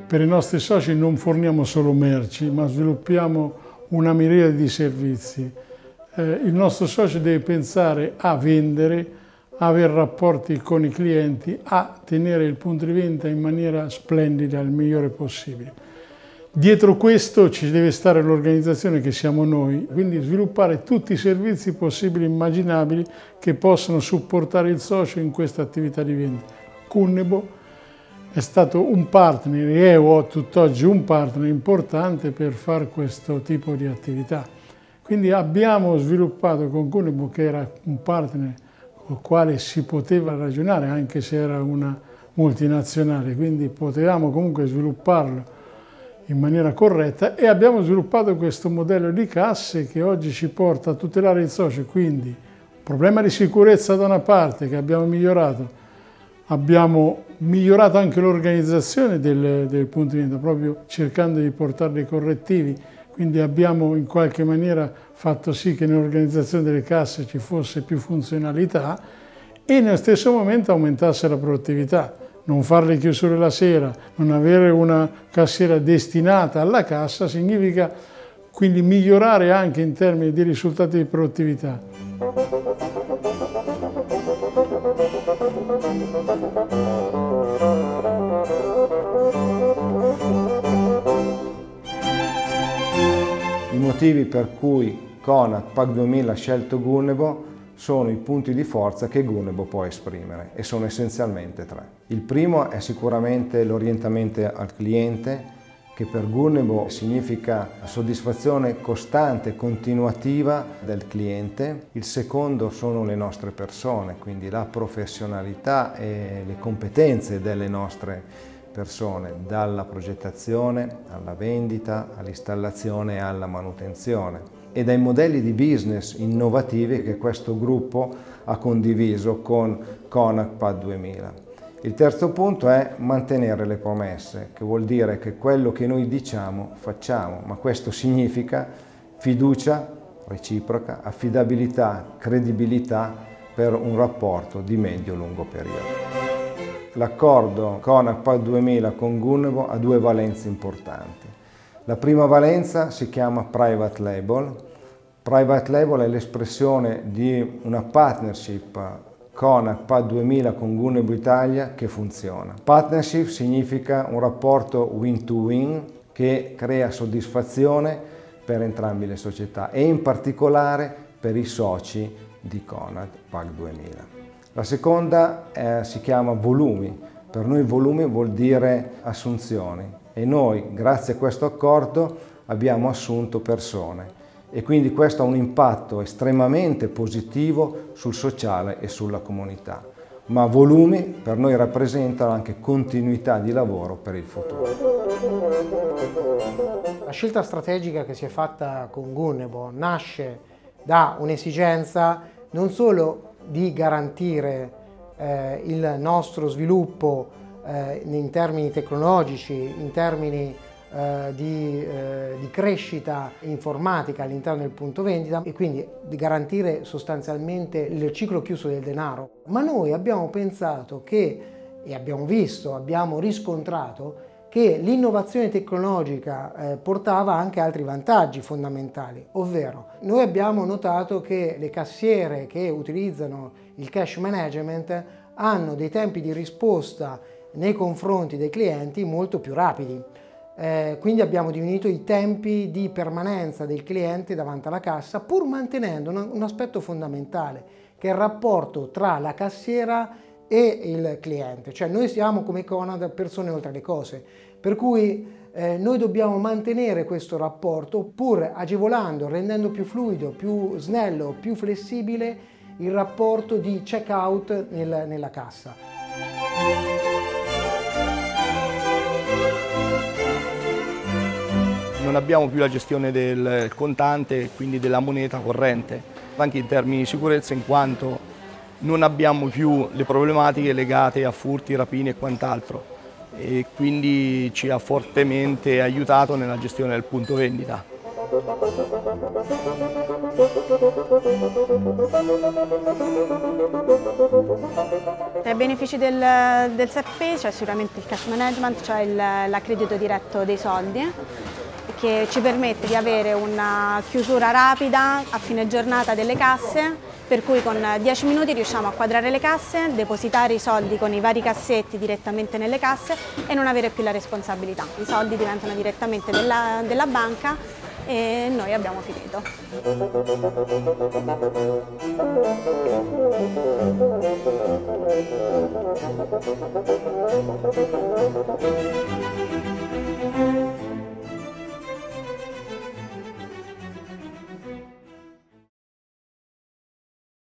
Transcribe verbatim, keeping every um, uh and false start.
per i nostri soci non forniamo solo merci, ma sviluppiamo una miriade di servizi. Eh, il nostro socio deve pensare a vendere, a avere rapporti con i clienti, a tenere il punto di vendita in maniera splendida, il migliore possibile. Dietro questo ci deve stare l'organizzazione che siamo noi, quindi sviluppare tutti i servizi possibili e immaginabili che possono supportare il socio in questa attività di vendita. Cunnebo è stato un partner e è tutt'oggi un partner importante per fare questo tipo di attività. Quindi abbiamo sviluppato con Cunnebo, che era un partner con il quale si poteva ragionare anche se era una multinazionale, quindi potevamo comunque svilupparlo in maniera corretta, e abbiamo sviluppato questo modello di casse che oggi ci porta a tutelare il socio. Quindi problema di sicurezza da una parte che abbiamo migliorato, abbiamo migliorato anche l'organizzazione del, del punto di vendita, proprio cercando di portare dei correttivi, quindi abbiamo in qualche maniera fatto sì che nell'organizzazione delle casse ci fosse più funzionalità e nello stesso momento aumentasse la produttività. Non fare le chiusure la sera, non avere una cassiera destinata alla cassa significa quindi migliorare anche in termini di risultati di produttività. I motivi per cui Conac Pack duemila ha scelto Gunnebo sono i punti di forza che Gunnebo può esprimere, e sono essenzialmente tre. Il primo è sicuramente l'orientamento al cliente, che per Gunnebo significa la soddisfazione costante e continuativa del cliente. Il secondo sono le nostre persone, quindi la professionalità e le competenze delle nostre persone, dalla progettazione alla vendita, all'installazione e alla manutenzione, e dai modelli di business innovativi che questo gruppo ha condiviso con Conac Pack duemila. Il terzo punto è mantenere le promesse, che vuol dire che quello che noi diciamo facciamo, ma questo significa fiducia reciproca, affidabilità, credibilità per un rapporto di medio-lungo periodo. L'accordo Conac Pack duemila con Gunnebo ha due valenze importanti. La prima valenza si chiama Private Label. Private Label è l'espressione di una partnership Conac Pack duemila con Gunnebo Italia che funziona. Partnership significa un rapporto win-to-win che crea soddisfazione per entrambe le società e in particolare per i soci di Conac Pack duemila. La seconda eh, si chiama volumi. Per noi volumi vuol dire assunzioni e noi, grazie a questo accordo, abbiamo assunto persone e quindi questo ha un impatto estremamente positivo sul sociale e sulla comunità. Ma volumi per noi rappresentano anche continuità di lavoro per il futuro. La scelta strategica che si è fatta con Gunnebo nasce da un'esigenza non solo di garantire eh, il nostro sviluppo eh, in termini tecnologici, in termini eh, di, eh, di crescita informatica all'interno del punto vendita e quindi di garantire sostanzialmente il ciclo chiuso del denaro. Ma noi abbiamo pensato che, e abbiamo visto, abbiamo riscontrato che l'innovazione tecnologica eh, portava anche altri vantaggi fondamentali, ovvero noi abbiamo notato che le cassiere che utilizzano il cash management hanno dei tempi di risposta nei confronti dei clienti molto più rapidi. Eh, quindi abbiamo diminuito i tempi di permanenza del cliente davanti alla cassa, pur mantenendo un, un aspetto fondamentale, che è il rapporto tra la cassiera e il cliente. Cioè noi siamo come Conad persone oltre le cose, per cui eh, noi dobbiamo mantenere questo rapporto pur agevolando, rendendo più fluido, più snello, più flessibile il rapporto di check-out nel, nella cassa. Non abbiamo più la gestione del contante, quindi della moneta corrente, anche in termini di sicurezza, in quanto non abbiamo più le problematiche legate a furti, rapine e quant'altro, e quindi ci ha fortemente aiutato nella gestione del punto vendita. Tra i benefici del, del S A F Pay c'è sicuramente il cash management, cioè l'accredito diretto dei soldi, che ci permette di avere una chiusura rapida a fine giornata delle casse, per cui con dieci minuti riusciamo a quadrare le casse, depositare i soldi con i vari cassetti direttamente nelle casse e non avere più la responsabilità. I soldi diventano direttamente della, della banca e noi abbiamo finito.